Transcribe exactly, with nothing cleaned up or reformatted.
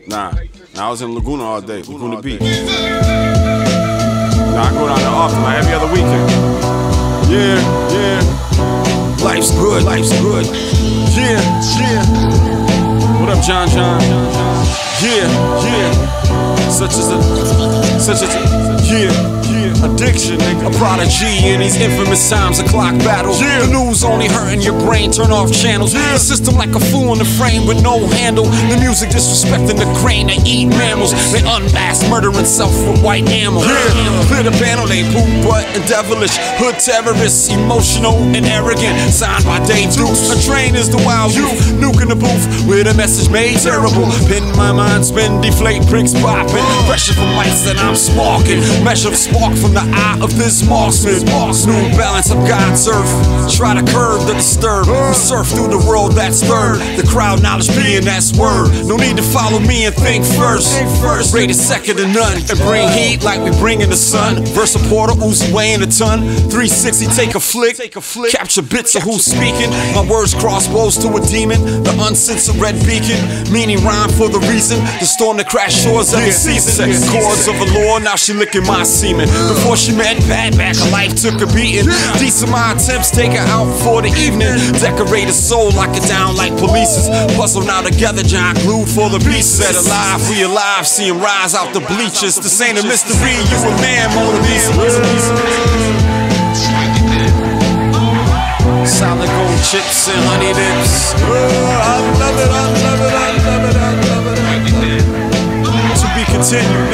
Nah, nah, I was in Laguna all day, Laguna Beach. Nah, I go down there often, like every other weekend. Yeah, yeah. Life's good, life's good. Yeah, yeah. What up, John John? Yeah, yeah. Such as a, such as a, yeah, yeah. Addiction, nigga. A prodigy in these infamous times of clock battles. Yeah. The news only hurting your brain, turn off channels. Yeah. The system like a fool in the frame with no handle. The music disrespecting the grain, they eat mammals. They unmask, murdering self with white ammo. Yeah. Clear the panel, they poop butt and devilish. Hood terrorists, emotional and arrogant. Signed by Dave Dukes. A train is the wild youth. Nuke in the booth with a message made terrible. Pin my mind, spin, deflate, bricks popping. Pressure from lights that I'm sparking. Measure of spark from the eye of this marksman. New balance of God's earth. Try to curb the disturbed. We surf through the world that's third. The crowd knowledge being that's word. No need to follow me and think first. Rated second to none. And bring heat like we bring in the sun. Versa Porter, Uzi weighing a ton. three sixty, take a flick. Capture bits of who's speaking. My words crossbows to a demon. The uncensored red beacon. Meaning rhyme for the reason. The storm that crashed shores every season. Chords of a law, now she licking my semen. Before she met Pat, back her life took a beating. Decent my attempts, take her out for the evening. Decorate her soul, lock it down like polices. Puzzle now together, John glued for the beast. Set alive, we alive, see him rise out the bleachers. This ain't a mystery, you a man, Mona Lisa. Solid gold chips and honey dips. Oh, I love it, I love it, I love it, I love it, I love it. To be continued.